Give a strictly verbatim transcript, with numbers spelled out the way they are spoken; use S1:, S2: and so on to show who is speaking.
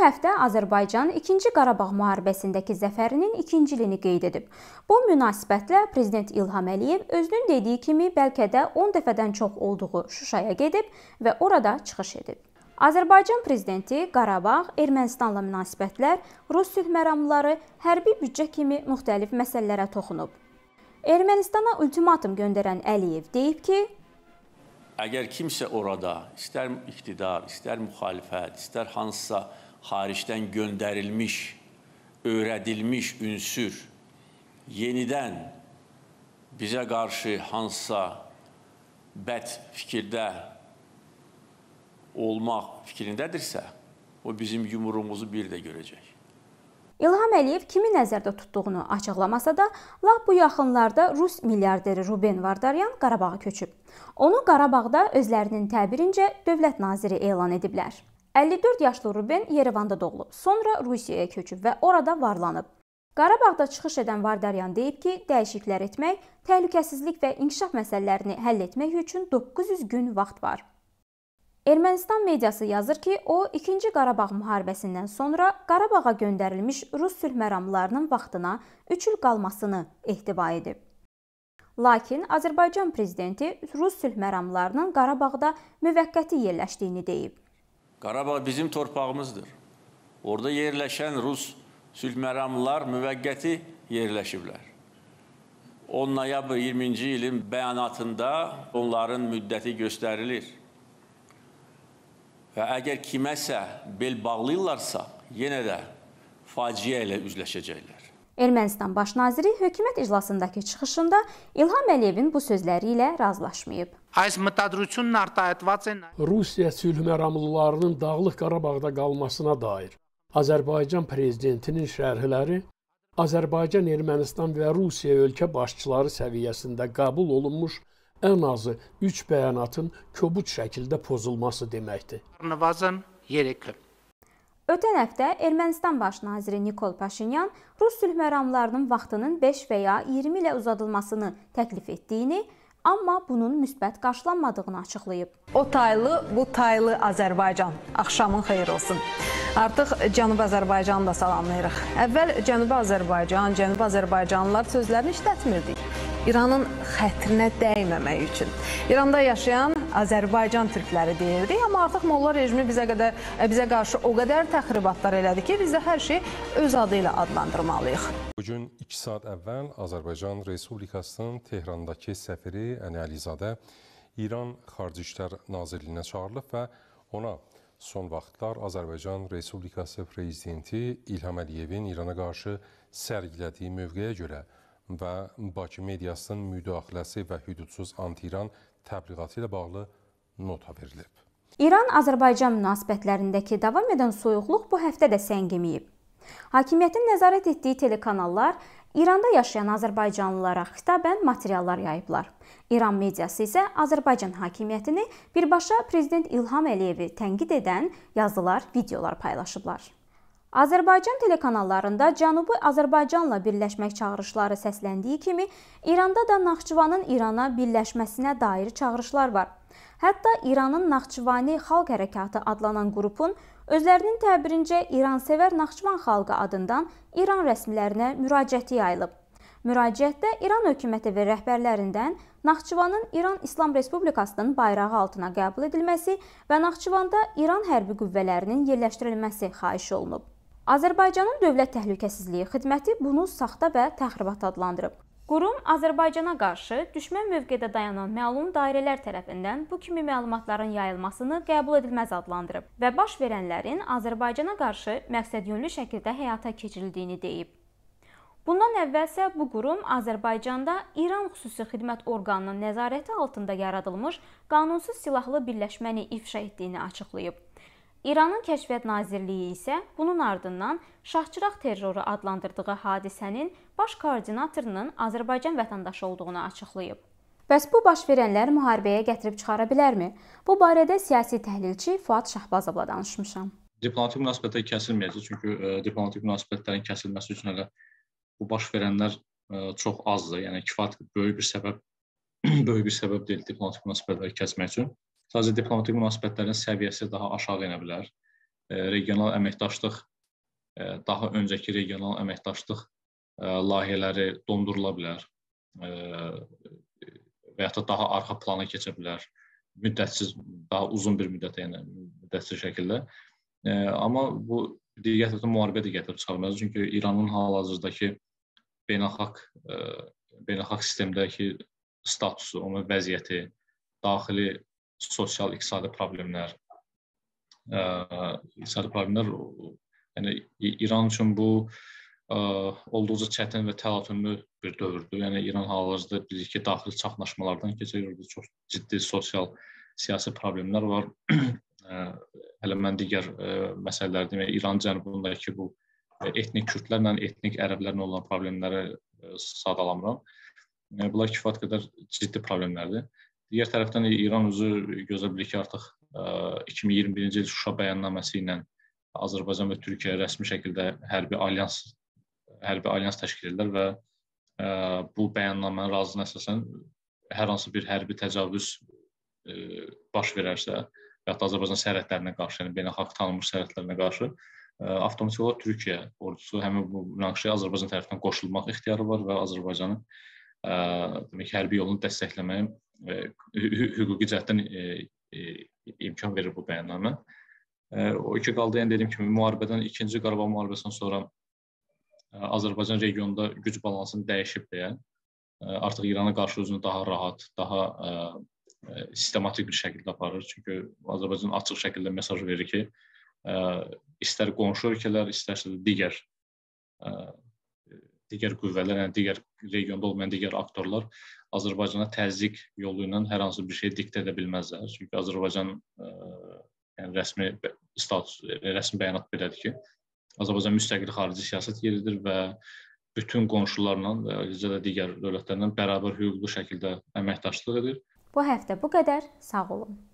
S1: həftə Azərbaycan ikinci Qarabağ müharibəsindəki zəfərinin ikinciliyini qeyd edib. Bu münasibətlə Prezident İlham Əliyev özünün dediyi kimi bəlkə də on dəfədən çox olduğu Şuşaya gedib və orada çıxış edib. Azərbaycan Prezidenti Qarabağ, Ermənistanla münasibətlər, Rus sülh məramları, hərbi büdcə kimi müxtəlif məsələlərə toxunub. Ermənistana ultimatum göndərən Əliyev deyib ki,
S2: əgər kimsə orada, istər iqtidar, istər müxalifət, istər hansısa xaricdən göndərilmiş, öyrədilmiş ünsür yenidən bizə qarşı hansısa bəd fikirdə olmaq fikrindədirsə, o bizim yumruğumuzu bir də görəcək.
S1: İlham Əliyev kimi nəzərdə tutduğunu açıqlamasa da, lap bu yaxınlarda Rus milyarderi Ruben Vardaryan Qarabağa köçüb. Onu Qarabağda özlərinin təbirincə dövlət naziri elan ediblər. əlli dörd yaşlı Ruben Yerevanda doğulub, sonra Rusiyaya köçüb və orada varlanıb. Qarabağda çıxış edən Vardaryan deyib ki, dəyişikliklər etmək, təhlükəsizlik və inkişaf məsələlərini həll etmək üçün doqquz yüz gün vaxt var. Ermənistan mediası yazır ki, o, ikinci Qarabağ müharibəsindən sonra Qarabağa göndərilmiş Rus sülh məramlarının vaxtına üç il qalmasını ehtiva edib. Lakin Azərbaycan Prezidenti Rus sülh məramlarının Qarabağda müvəqqəti yerləşdiyini deyib.
S2: Qarabağ bizim torpağımızdır. Orada yerləşən Rus sülh məramlar müvəqqəti yerləşiblər. on noyabr iyirminci ilin bəyanatında onların müddəti göstərilir. Və əgər kiməsə bel bağlayırlarsa, yenə də faciə ilə üzləşəcəklər.
S1: Ermənistan baş naziri hökumət iclasındakı çıxışında İlham Əliyevin bu sözləri ilə razılaşmayıb.
S3: Rusiya sülh məramlılarının Dağlıq Qarabağda qalmasına dair Azərbaycan prezidentinin şərhləri Azərbaycan, Ermənistan və Rusiya ölkə başçıları səviyyəsində qəbul olunmuş ən azı üç bəyanatın kobud şəkildə pozulması deməkdir.
S1: Ötən həftə Ermənistan baş naziri Nikol Paşinyan Rus sülh məramlarının vaxtının beş və ya iyirmi ilə uzadılmasını təklif etdiyini, amma bunun müsbət qarşılanmadığını açıqlayıb.
S4: O taylı, bu taylı Azərbaycan. Axşamın xeyir olsun. Artıq Cənubi Azərbaycanı da salamlayırıq. Əvvəl Cənubi Azərbaycan, Cənubi Azərbaycanlılar sözlərini işlətmirdik. İranın xətrinə dəyməmək üçün. İranda yaşayan Azərbaycan türkləri deyirdik, amma artıq Molla rejimi bizə, qədər, bizə qarşı o qədər təxribatlar elədi ki, biz də hər şeyi öz adı ilə adlandırmalıyıq.
S5: Bugün iki saat əvvəl Azərbaycan Respublikasının Tehrandakı səfiri Əli Əlizadə İran Xarici İşlər Nazirliyinə çağırılıb və ona son vaxtlar Azərbaycan Respublikası Prezidenti İlham Əliyevin İrana qarşı sərgilədiyi mövqeyə görə və Bakı mediasının müdaxiləsi və hüdudsuz anti-İran təbliğatı ilə bağlı nota verilib.
S1: İran-Azərbaycan münasibətlərindəki davam edən soyuqluq bu həftə də səngiməyib. Hakimiyyətin nəzarət etdiyi telekanallar İranda yaşayan azərbaycanlılara xitabən materiallar yayıblar. İran mediası isə Azərbaycan hakimiyyətini birbaşa Prezident İlham Əliyevi tənqid edən yazılar, videolar paylaşıblar. Azərbaycan telekanallarında Cənubi Azərbaycanla birləşmək çağırışları səsləndiyi kimi, İranda da Naxçıvanın İrana birləşməsinə dair çağırışlar var. Hətta İranın Naxçıvani Xalq Hərəkatı adlanan qrupun özlərinin təbirincə İransevər Naxçıvan xalqı adından İran rəsmilərinə müraciəti yayılıb. Müraciətdə İran hökuməti və rəhbərlərindən Naxçıvanın İran İslam Respublikasının bayrağı altına qəbul edilməsi və Naxçıvanda İran hərbi qüvvələrinin yerləşdirilməsi xahiş olunub. Azərbaycanın Dövlət Təhlükəsizliyi Xidməti bunu saxta və təxribat adlandırıb. Qurum Azərbaycana qarşı düşmən mövqedə dayanan məlum dairələr tərəfindən bu kimi məlumatların yayılmasını qəbul edilməz adlandırıb və baş verənlərin Azərbaycana qarşı məqsədyönlü şəkildə həyata keçirildiyini deyib. Bundan əvvəlsə bu qurum Azərbaycanda İran xüsusi xidmət orqanının nəzarəti altında yaradılmış qanunsuz silahlı birləşməni ifşa etdiyini açıqlayıb. İranın Kəşfiyyat Nazirliyi isə bunun ardından Şahçıraq terroru adlandırdığı hadisənin baş koordinatorunun Azərbaycan vətəndaşı olduğunu açıqlayıb. Bəs bu baş verənlər müharibəyə gətirib çıxara bilərmi? Bu barədə siyasi təhlilçi Fuad Şahbazovla danışmışam.
S6: Diplomatik münasibətlər kəsilməyəcək, çünki e, diplomatik münasibətlərin kəsilməsi üçün hələ bu baş verənlər e, çox azdır. Yəni kifayət böyük bir səbəb böyük bir səbəb deyil diplomatik münasibətləri kəsmək üçün. Sadəcə diplomatik münasibətlərin səviyyəsi daha aşağı enə bilər. regional əməkdaşlıq, daha öncəki regional əməkdaşlıq layihələri dondurula bilər və ya da daha arxa plana keçə bilər. Müddətsiz, daha uzun bir müddətə, yəni müddətsiz şəkildə. Amma bu digər tərəfdən müharibə də gətirib çıxarmaz. Çünki İranın hal-hazırdakı beynəlxalq beynəlxalq sistemdəki statusu, onun vəziyyəti, daxili sosial-iqtisadi problemlər, iqtisadi problemlər, yəni İran üçün bu olduqca çətin və təlatümlü bir dövrdür. Yəni İran hal-hazırda bilir ki, daxili çaxnaşmalardan keçir, çox ciddi sosial, siyasi problemlər var. Hələ mən digər məsələlər demək, İran cənubundakı bu etnik kürdlərlə, etnik ərəblərlə olan problemləri sadalamıram. Bunlar kifayət qədər ciddi problemlərdir. Digər tərəfdən İran özü gözə bilir ki, artıq iki min iyirmi birinci il Şuşa bəyannaməsi ilə Azərbaycan və Türkiyə rəsmi şəkildə hərbi alyans hərbi alyans təşkil edirlər və bu bəyannamənin razılığına əsasən hər hansı bir hərbi təcavüz baş verərsə və ya da Azərbaycan sərhədlərinə qarşı, yəni beynəlxalq tanınmış sərhədlərinə qarşı avtomatik olaraq Türkiyə ordusu həmin bu münaqişəyə Azərbaycan tərəfindən qoşulmaq ixtiyarı var və Azərbaycanın demək ki, hərbi yolunu dəstəkləməyə hüquqi cəhətdən imkan verir bu bəyannamə. O iki qaldı, yəni dediyim kimi, müharibədən, ikinci Qarabağ müharibəsindən sonra Azərbaycan regionda güc balansını dəyişib deyə, artıq İrana qarşı özünü daha rahat, daha sistematik bir şəkildə aparır. Çünki Azərbaycan açıq şəkildə mesaj verir ki, istər qonşu ölkələr, istərsə də digər digər qüvvələr, yəni digər regionda olmayan digər aktorlar Azərbaycana təzyiq yolu ilə hər hansı bir şey diktə edə bilməzlər. Çünki Azərbaycan yəni rəsmi status, rəsmi bəyanat belədir ki, Azərbaycan müstəqil xarici siyasət yeridir və bütün qonşularla, eləcə də digər dövlətlərlə bərabər hüquqlu şəkildə əməkdaşlıq edir.
S1: Bu həftə bu qədər. Sağ olun.